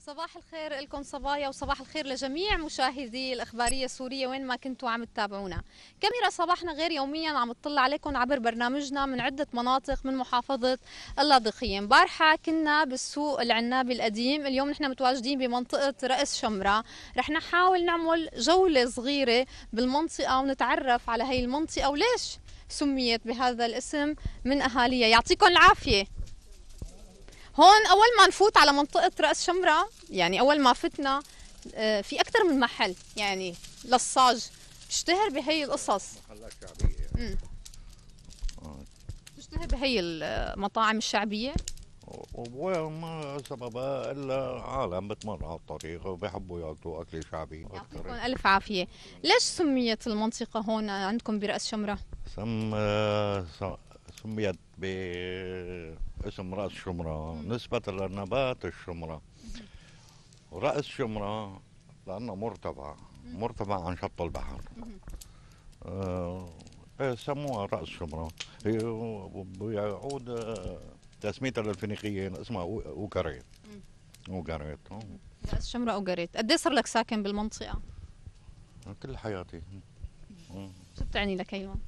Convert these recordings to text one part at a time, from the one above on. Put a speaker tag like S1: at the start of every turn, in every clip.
S1: صباح الخير لكم صبايا، وصباح الخير لجميع مشاهدي الإخبارية السورية وين ما كنتوا عم تتابعونا. كاميرا صباحنا غير يوميا عم تطلع عليكم عبر برنامجنا من عدة مناطق من محافظة اللاذقية. امبارحة كنا بالسوق العنابي القديم، اليوم نحن متواجدين بمنطقة رأس شمرة. رح نحاول نعمل جولة صغيرة بالمنطقة ونتعرف على هي المنطقة وليش سميت بهذا الاسم من أهاليها. يعطيكم العافية. هون أول ما نفوت على منطقة رأس شمرة، يعني أول ما فتنا في أكثر من محل يعني لصاج بيشتهر بهي القصص.
S2: محلات شعبية يعني.
S1: بيشتهر بهي المطاعم الشعبية.
S2: وما سببها إلا عالم بتمر على الطريق وبيحبوا ياكلوا أكل شعبي
S1: يعطيكم
S2: أكثر.
S1: ألف عافية. ليش سميت المنطقة هون عندكم برأس شمرة؟
S2: سميت باسم رأس شمرة نسبة لنبات الشمرة. ورأس شمرة لأنه مرتفع عن شط البحر. سموها رأس شمرة. هي بيعود تسميتها للفينيقيين اسمها أوكاريت. أوكاريت.
S1: رأس شمرة أو قريت. قد إيه صار لك ساكن بالمنطقة؟
S2: كل حياتي.
S1: شو بتعني لك هي المنطقة؟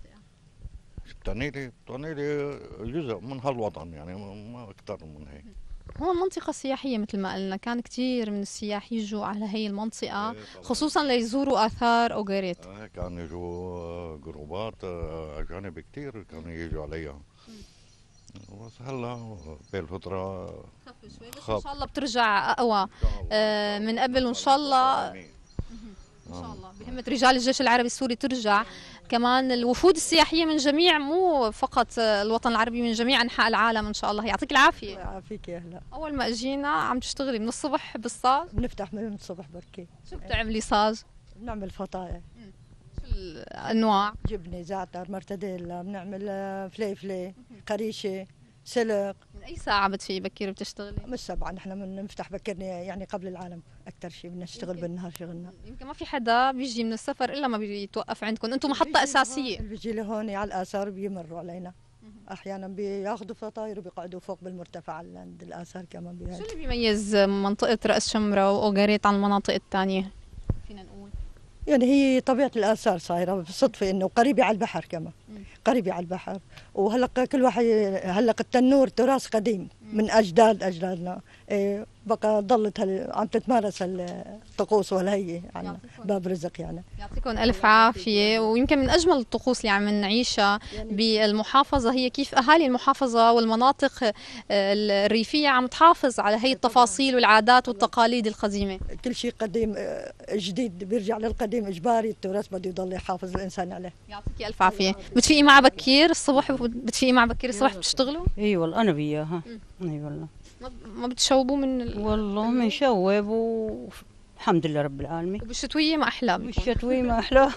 S2: بتعني لي جزء من هالوطن يعني ما أكثر من هيك.
S1: هون منطقة سياحية مثل ما قلنا، كان كتير من السياح يجوا على هي المنطقة خصوصا ليزوروا آثار أوغاريت.
S2: كان يجوا جروبات أجانب كتير كانوا يجوا عليها. بس هلا بالفترة
S1: خف شوي، بس إن شاء الله بترجع أقوى من قبل، وإن شاء الله إن شاء الله بهمة رجال الجيش العربي السوري ترجع. كمان الوفود السياحية من جميع، مو فقط الوطن العربي، من جميع أنحاء العالم إن شاء الله. يعطيك العافية.
S3: الله يعافيك يا هلا.
S1: أول ما أجينا عم تشتغلي من الصبح بالصاج؟
S3: بنفتح من الصبح بركي.
S1: شو بتعملي صاج؟
S3: بنعمل فطاير.
S1: شو الأنواع؟
S3: جبنة، زعتر، مرتديلا، بنعمل فليفلة، قريشة، سلق.
S1: من أي ساعة بتفيقي بكير بتشتغلي؟
S3: من 7 نحن بنفتح بكرنا يعني قبل العالم. أكثر شيء بدنا نشتغل بالنهار شغلنا.
S1: يمكن ما في حدا بيجي من السفر إلا ما بيتوقف عندكم، أنتم محطة أساسية.
S3: اللي بيجي لهون على الآثار بيمروا علينا. أحيانا بياخذوا فطاير وبيقعدوا فوق بالمرتفع عند الآثار كمان
S1: شو
S3: بهذا.
S1: اللي بيميز منطقة رأس شمرة وأوغاريت عن المناطق الثانية؟ فينا نقول
S3: يعني هي طبيعة الآثار صايرة بالصدفة إنه قريبة على البحر كمان. قريبة على البحر. وهلا كل واحد هلا التنور تراث قديم من أجدادنا. بقى ضلت عم تتمارس الطقوس والهي عنا باب رزق يعني.
S1: يعطيكم ألف عافية. ويمكن من أجمل الطقوس اللي عم نعيشها بالمحافظة هي كيف أهالي المحافظة والمناطق الريفية عم تحافظ على هي التفاصيل والعادات والتقاليد القديمة.
S3: كل شيء قديم جديد بيرجع للقديم، إجباري التراث بده يضل يحافظ الإنسان عليه.
S1: يعطيكي ألف عافية. بتفيقي مع بكير الصبح؟ بتفيقي مع بكير الصبح بتشتغلوا؟
S4: اي والله انا وياها. اي والله.
S1: ما بتشوبوا
S4: والله بنشوب والحمد لله رب العالمين.
S1: وبالشتوية ما أحلى.
S4: بالشتوي ما احلى.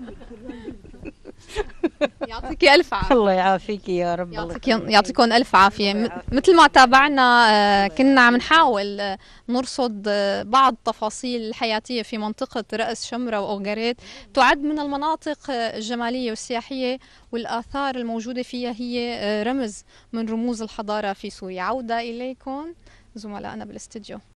S1: يعطيكي ألف عافية.
S4: الله يعافيك يا رب.
S1: يعطيكم ألف عافية. مثل ما تابعنا كنا عم نحاول نرصد بعض التفاصيل الحياتية في منطقة رأس شمرة وأوغاريت. تعد من المناطق الجمالية والسياحية، والآثار الموجودة فيها هي رمز من رموز الحضارة في سوريا. عودة إليكم زملائنا بالاستديو.